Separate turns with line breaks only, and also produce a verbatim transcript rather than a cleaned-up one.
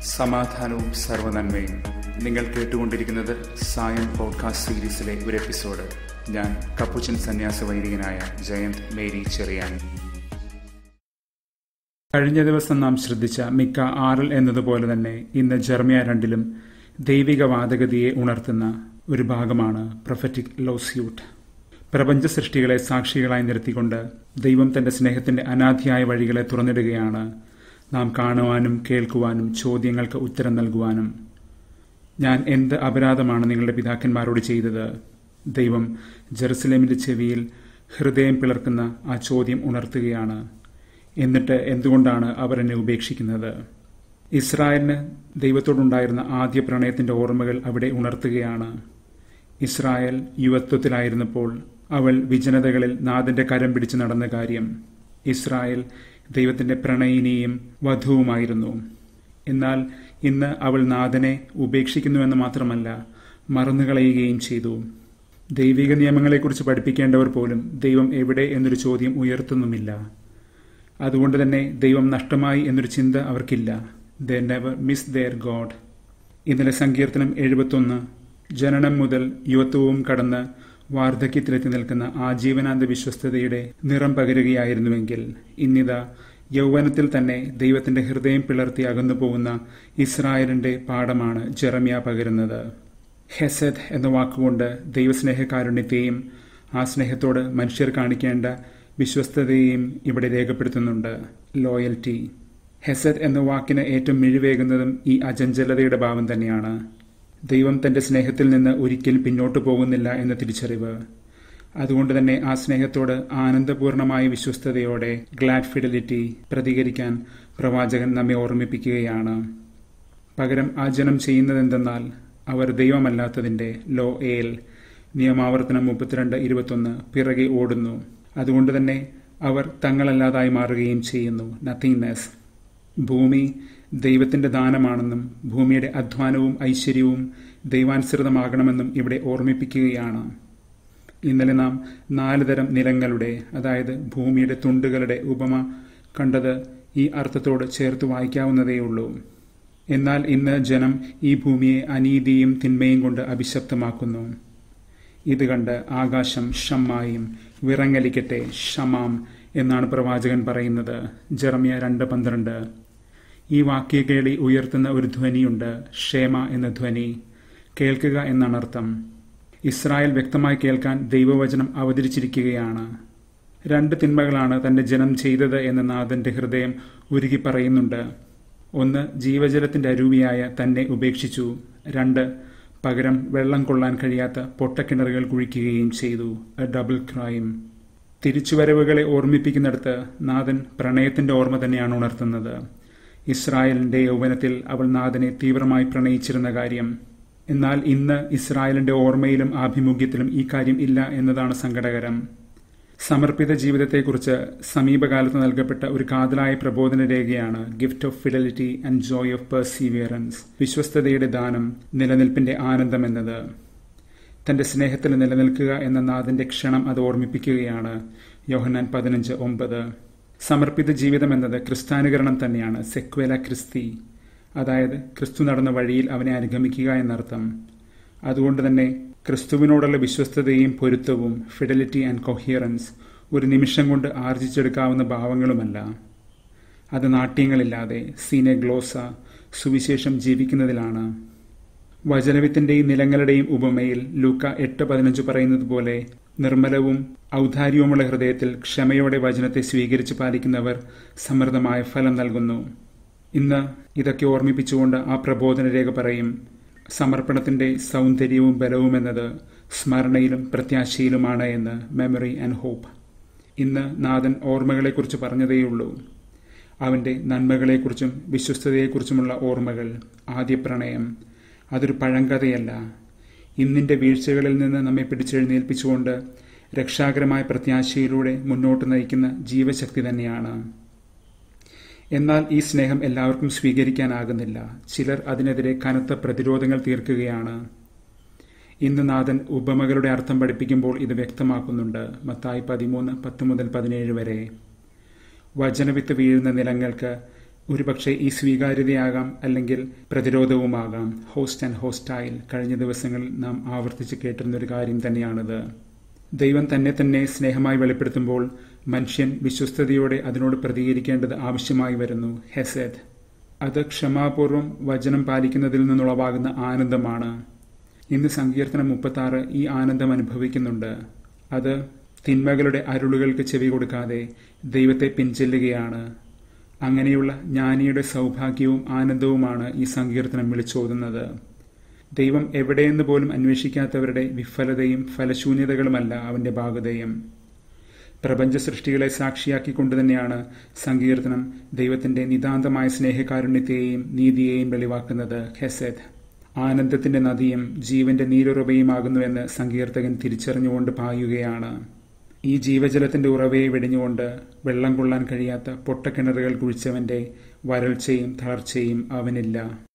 സമാധാനവും സർവ്വനന്മയും. നിങ്ങൾ കേട്ടുകൊണ്ടിരിക്കുന്നത് സായം പോഡ്കാസ്റ്റ് സീരീസിലെ ഒരു എപ്പിസോഡ്. ഞാൻ കപ്പുച്ചൻ സന്യാസ വൈദികനായ ജയന്ത് മേരി ചെറിയാൻ. കഴിഞ്ഞ ദിവസം നാം ശ്രദ്ധിച്ച മിക്ക ആറിൽ എന്നതുപോലെ തന്നെ ഇന്ന് ജെറമ്യ രണ്ടിലും ദൈവിക വാദഗതിയെ ഉണർത്തുന്ന ഒരു ഭാഗമാണ് പ്രൊഫറ്റിക് ലോസ്യൂട്ട്. പ്രപഞ്ച സൃഷ്ടികളെ സാക്ഷികളായി നിർത്തിക്കൊണ്ട് ദൈവം തന്റെ സ്നേഹത്തിന്റെ അനാദിയായ വഴികളെ തുറന്നിടുകയാണ്, നാം കാണുവാനും കേൾക്കുവാനും ചോദ്യങ്ങൾക്ക് ഉത്തരം നൽകുവാനും. ഞാൻ എന്ത് അപരാധമാണ് നിങ്ങളുടെ പിതാക്കന്മാരോട് ചെയ്തത്? ദൈവം ജെറുസലേമിന്റെ ചെവിയിൽ ഹൃദയം പിളർക്കുന്ന ആ ചോദ്യം ഉണർത്തുകയാണ്. എന്നിട്ട് എന്തുകൊണ്ടാണ് അവർ എന്നെ ഉപേക്ഷിക്കുന്നത്? ഇസ്രായേലിന് ദൈവത്തോടുണ്ടായിരുന്ന ആദ്യ പ്രണയത്തിന്റെ ഓർമ്മകൾ അവിടെ ഉണർത്തുകയാണ്. ഇസ്രായേൽ യുവത്വത്തിലായിരുന്നപ്പോൾ അവൾ വിജനതകളിൽ നാഥന്റെ കരം പിടിച്ച് നടന്ന കാര്യം. ഇസ്രായേൽ ദൈവത്തിന്റെ പ്രണയിനിയും വധുവുമായിരുന്നു. എന്നാൽ ഇന്ന് അവൾ നാഥനെ ഉപേക്ഷിക്കുന്നുവെന്ന് മാത്രമല്ല, മറന്നുകളയുകയും ചെയ്തു. ദൈവിക നിയമങ്ങളെക്കുറിച്ച് പഠിപ്പിക്കേണ്ടവർ പോലും ദൈവം എവിടെ എന്നൊരു ചോദ്യം ഉയർത്തുന്നുമില്ല. അതുകൊണ്ട് തന്നെ ദൈവം നഷ്ടമായി എന്നൊരു ചിന്ത അവർക്കില്ല. They never miss their God. ഇന്നലെ സങ്കീർത്തനം എഴുപത്തൊന്ന് ജനനം മുതൽ യുവത്വവും കടന്ന് വാർദ്ധക്യത്തിലെത്തി നിൽക്കുന്ന ആജീവനാന്ത വിശ്വസ്തതയുടെ നിറം പകരുകയായിരുന്നുവെങ്കിൽ, ഇന്നിതാ യൗവനത്തിൽ തന്നെ ദൈവത്തിന്റെ ഹൃദയം പിളർത്തി അകന്നു പോകുന്ന ഇസ്രായേലിന്റെ പാഠമാണ് ജെറമ്യ പകരുന്നത്. ഹെസെദ് എന്ന വാക്കുകൊണ്ട് ദൈവസ്നേഹകാരുണ്യത്തെയും ആ സ്നേഹത്തോട് മനുഷ്യർ കാണിക്കേണ്ട വിശ്വസ്തതയെയും ഇവിടെ രേഖപ്പെടുത്തുന്നുണ്ട്. ലോയൽറ്റി. ഹെസെദ് എന്ന വാക്കിന് ഏറ്റവും മിഴിവേകുന്നതും ഈ അചഞ്ചലതയുടെ ഭാവം തന്നെയാണ്. ദൈവം തന്റെ സ്നേഹത്തിൽ നിന്ന് ഒരിക്കലും പിന്നോട്ടു പോകുന്നില്ല എന്ന തിരിച്ചറിവ്. അതുകൊണ്ട് തന്നെ ആ സ്നേഹത്തോട് ആനന്ദപൂർണമായ വിശ്വസ്തയോടെ, ഗ്ലാഡ് ഫിഡലിറ്റി, പ്രതികരിക്കാൻ പ്രവാചകൻ നമ്മെ ഓർമ്മിപ്പിക്കുകയാണ്. പകരം ആ ജനം ചെയ്യുന്നതെന്തെന്നാൽ അവർ ദൈവമല്ലാത്തതിന്റെ ലോ ഏൽ നിയമാവർത്തനം മുപ്പത്തിരണ്ട് ഇരുപത്തൊന്ന് പിറകെ ഓടുന്നു. അതുകൊണ്ട് തന്നെ അവർ തങ്ങളല്ലാതായി മാറുകയും ചെയ്യുന്നു. നത്തിങ്നെസ്. ഭൂമി ദൈവത്തിന്റെ ദാനമാണെന്നും ഭൂമിയുടെ അധ്വാനവും ഐശ്വര്യവും ദൈവാനുസൃതമാകണമെന്നും ഇവിടെ ഓർമ്മിപ്പിക്കുകയാണ്. ഇന്നലെ നാം നാല് തരം നിലങ്ങളുടെ, അതായത് ഭൂമിയുടെ തുണ്ടുകളുടെ ഉപമ കണ്ടത് ഈ അർത്ഥത്തോട് ചേർത്ത് വായിക്കാവുന്നതേയുള്ളൂ. എന്നാൽ ഇന്ന് ജനം ഈ ഭൂമിയെ അനീതിയും തിന്മയും കൊണ്ട് അഭിശപ്തമാക്കുന്നു. ഇത് കണ്ട് ആകാശം ഷമ്മായും വിറങ്ങലിക്കട്ടെ, ഷമാം എന്നാണ് പ്രവാചകൻ പറയുന്നത്. ജെറമ്യ രണ്ട് പന്ത്രണ്ട്. ഈ വാക്യകേളി ഉയർത്തുന്ന ഒരു ധ്വനിയുണ്ട്, ഷേമ എന്ന ധ്വനി. കേൾക്കുക എന്നാണ് അർത്ഥം. ഇസ്രായേൽ വ്യക്തമായി കേൾക്കാൻ ദൈവവചനം അവതരിച്ചിരിക്കുകയാണ്. രണ്ട് തിന്മകളാണ് തന്റെ ജനം ചെയ്തത് എന്ന് നാഥന്റെ ഹൃദയം ഉരുകി പറയുന്നുണ്ട്. ഒന്ന്, ജീവജലത്തിന്റെ അരുവിയായ തന്നെ ഉപേക്ഷിച്ചു. രണ്ട്, പകരം വെള്ളം കൊള്ളാൻ കഴിയാത്ത പൊട്ടക്കിണറുകൾ കുഴിക്കുകയും ചെയ്തു. A double crime. തിരിച്ചുവരവുകളെ ഓർമ്മിപ്പിക്കുന്നിടത്ത് നാഥൻ പ്രണയത്തിന്റെ ഓർമ്മ തന്നെയാണ് ഉണർത്തുന്നത്. ഇസ്രായേലിന്റെ യൗവനത്തിൽ അവൾ നാഥനെ തീവ്രമായി പ്രണയിച്ചിരുന്ന കാര്യം. എന്നാൽ ഇന്ന് ഇസ്രായേലിന്റെ ഓർമ്മയിലും ആഭിമുഖ്യത്തിലും ഈ കാര്യം ഇല്ല എന്നതാണ് സങ്കടകരം. സമർപ്പിത ജീവിതത്തെക്കുറിച്ച് സമീപകാലത്ത് നൽകപ്പെട്ട ഒരു കാതലായ പ്രബോധന രേഖയാണ് gift of fidelity and joy of perseverance. വിശ്വസ്തതയുടെ ദാനം, നിലനിൽപ്പിന്റെ ആനന്ദം എന്നത്. തന്റെ സ്നേഹത്തിൽ നിലനിൽക്കുക എന്ന നാഥന്റെ ക്ഷണം അത് ഓർമ്മിപ്പിക്കുകയാണ്. യോഹന്നാൻ പതിനഞ്ച് ഒമ്പത്. സമർപ്പിത ജീവിതം എന്നത് ക്രിസ്ത്യാനികരണം തന്നെയാണ്. സെക്വേല ക്രിസ്തി, അതായത് ക്രിസ്തു നടന്ന വഴിയിൽ അവനെ അനുഗമിക്കുക എന്നർത്ഥം. അതുകൊണ്ട് തന്നെ ക്രിസ്തുവിനോടുള്ള വിശ്വസ്തതയും പൊരുത്തവും, ഫിഡലിറ്റി ആൻഡ് കൊഹിയറൻസ്, ഒരു നിമിഷം കൊണ്ട് ആർജിച്ചെടുക്കാവുന്ന ഭാവങ്ങളുമല്ല. അത് നാട്യങ്ങളില്ലാതെ സീനെ ഗ്ലോസ, സുവിശേഷം ജീവിക്കുന്നതിലാണ്. വചനവിത്തിന്റെയും നിലങ്ങളുടെയും ഉപമയിൽ ലൂക്ക എട്ട് പതിനഞ്ച് പറയുന്നത് പോലെ, നിർമ്മലവും ഔദാര്യവുമുള്ള ഹൃദയത്തിൽ ക്ഷമയോടെ വചനത്തെ സ്വീകരിച്ച് പാലിക്കുന്നവർ സമൃദ്ധമായ ഫലം നൽകുന്നു. ഇന്ന് ഇതൊക്കെ ഓർമ്മിപ്പിച്ചുകൊണ്ട് ആ പ്രബോധന രേഖ പറയും, സമർപ്പണത്തിന്റെ സൗന്ദര്യവും ബലവും എന്നത് സ്മരണയിലും പ്രത്യാശയിലുമാണ് എന്ന്. Memory and hope. ഇന്ന് നാഥൻ ഓർമ്മകളെക്കുറിച്ച് പറഞ്ഞതേയുള്ളൂ. അവന്റെ നന്മകളെക്കുറിച്ചും വിശ്വസ്തതയെക്കുറിച്ചുമുള്ള ഓർമ്മകൾ. ആദ്യ പ്രണയം അതൊരു പഴങ്കഥയല്ല. ഇന്നിന്റെ വീഴ്ചകളിൽ നിന്ന് നമ്മെ പിടിച്ചെഴുന്നേൽപ്പിച്ചുകൊണ്ട് രക്ഷാകരമായ പ്രത്യാശയിലൂടെ മുന്നോട്ട് നയിക്കുന്ന ജീവശക്തി തന്നെയാണ്. എന്നാൽ ഈ സ്നേഹം എല്ലാവർക്കും സ്വീകരിക്കാനാകുന്നില്ല. ചിലർ അതിനെതിരെ കനത്ത പ്രതിരോധങ്ങൾ തീർക്കുകയാണ്. ഇന്ന് നാഥൻ ഉപമകളുടെ അർത്ഥം പഠിപ്പിക്കുമ്പോൾ ഇത് വ്യക്തമാക്കുന്നുണ്ട്. മത്തായി പതിമൂന്ന് പത്ത് മുതൽ പതിനേഴ് വരെ. വചനവിത്ത് വീഴുന്ന നിലങ്ങൾക്ക് ഒരുപക്ഷെ ഈ സ്വീകാര്യതയാകാം, അല്ലെങ്കിൽ പ്രതിരോധവുമാകാം. ഹോസ്റ്റ് ആൻഡ് ഹോസ്റ്റൈൽ കഴിഞ്ഞ ദിവസങ്ങളിൽ നാം ആവർത്തിച്ച് കേട്ടിരുന്നൊരു കാര്യം തന്നെയാണിത്. ദൈവം തന്നെ തന്നെ സ്നേഹമായി വെളിപ്പെടുത്തുമ്പോൾ മനുഷ്യൻ വിശ്വസ്തയോടെ അതിനോട് പ്രതികരിക്കേണ്ടത് ആവശ്യമായി വരുന്നു. ഹെസെദ് അത് ക്ഷമാപൂർവം വചനം പാലിക്കുന്നതിൽ നിന്നുളവാകുന്ന ആനന്ദമാണ്. ഇന്ന് സങ്കീർത്തനം മുപ്പത്തി ആറ് ഈ ആനന്ദം അനുഭവിക്കുന്നുണ്ട്. അത് തിന്മകളുടെ അരുളുകൾക്ക് ചെവി കൊടുക്കാതെ ദൈവത്തെ പിൻചെല്ലുകയാണ്. അങ്ങനെയുള്ള ജ്ഞാനിയുടെ സൗഭാഗ്യവും ആനന്ദവുമാണ് ഈ സങ്കീർത്തനം വിളിച്ചോതുന്നത്. ദൈവം എവിടെയെന്ന് പോലും അന്വേഷിക്കാത്തവരുടെ വിഫലതയും ഫലശൂന്യതകളുമല്ല അവന്റെ ഭാഗതയും. പ്രപഞ്ച സൃഷ്ടികളെ സാക്ഷിയാക്കിക്കൊണ്ട് തന്നെയാണ് സങ്കീർത്തനം ദൈവത്തിന്റെ നിതാന്തമായ സ്നേഹകാരുണ്യത്തെയും നീതിയെയും വെളിവാക്കുന്നത്. ഹെസെദ് ആനന്ദത്തിന്റെ നദിയും ജീവന്റെ നീരുറവയുമാകുന്നുവെന്ന് സങ്കീർത്തകൻ തിരിച്ചറിഞ്ഞുകൊണ്ട് പായുകയാണ്. ഈ ജീവജലത്തിന്റെ ഉറവയെ വെടിഞ്ഞുകൊണ്ട് വെള്ളം കൊള്ളാൻ കഴിയാത്ത പൊട്ടക്കിണറുകൾ കുഴിച്ചവന്റെ വരൾച്ചയും തളർച്ചയും അവനില്ല.